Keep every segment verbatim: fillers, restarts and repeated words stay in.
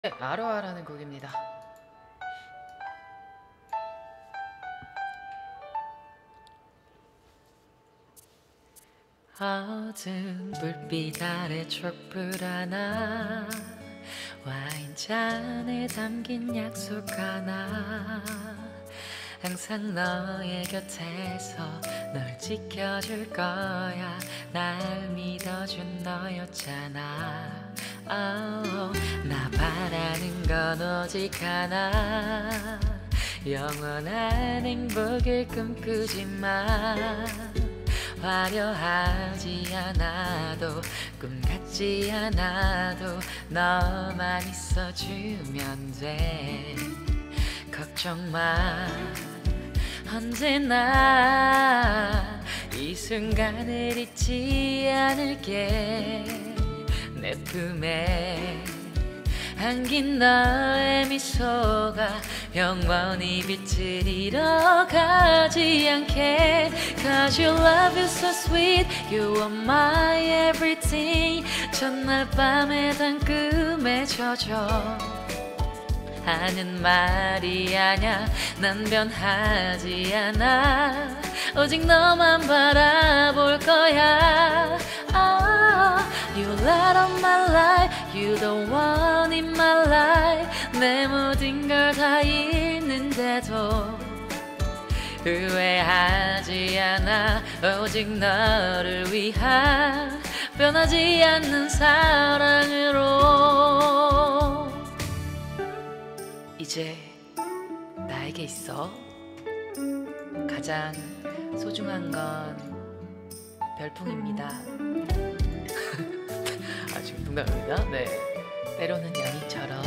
네, 아로하라는 곡입니다. 어두운 불빛 아래 촛불 하나, 와인잔에 담긴 약속 하나, 항상 너의 곁에서 널 지켜줄 거야. 날 믿어준 너였잖아. oh, 나 바라는 건 오직 하나, 영원한 행복을 꿈꾸지만 화려하지 않아도 꿈 같지 않아도 너만 있어주면 돼. 걱정 마, 언제나 이 순간을 잊지 않을게. 내 품에 안긴 너의 미소가 영원히 빛을 잃어가지 않게. Cause your love is so sweet, you are my everything. 첫날 밤에 단 꿈에 젖어 하는 말이 아냐, 난 변하지 않아. 오직 너만 바라볼 거야. oh, You light up my life, you the one in my life. 내 모든 걸 다 잃는데도 후회하지 않아. 오직 너를 위한 변하지 않는 사랑으로. 이제 나에게 있어. 가장 소중한 건 별풍입니다. 아, 지금 농담입니다. 네, 때로는 연인처럼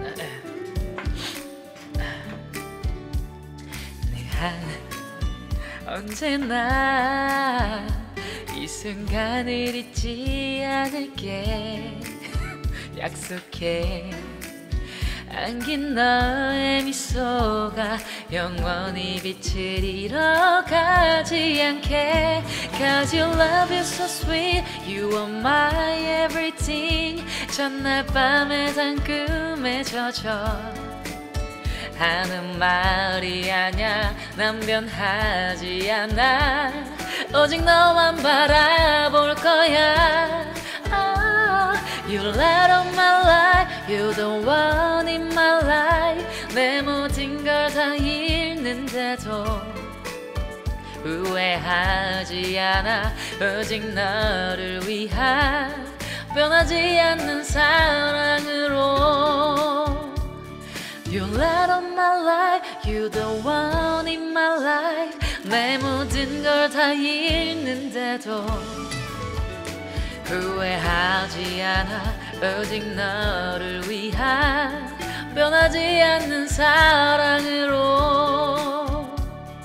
늘 언제나 이 순간을 잊지 않을게. 약속해. 안긴 너의 미소가 영원히 빛을 잃어가지 않게. Cause your love is so sweet, you are my everything. 첫날 밤에 단 꿈에 젖어 하는 말이 아냐, 난 변하지 않아. 오직 너만 바라볼 거야. oh, You light up my life, you the one in my life. 내 모든 걸 다 잃는데도 후회하지 않아. 오직 너를 위한 변하지 않는 사랑으로. You light up my life, you the one in my life. 내 모든 걸 다 잃는데도 후회하지 않아. 오직 너를 위한 변하지 않는 사랑으로.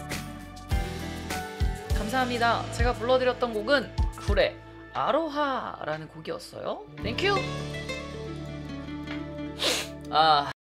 감사합니다. 제가 불러드렸던 곡은 불의 아로하라는 곡이었어요. 땡큐. 아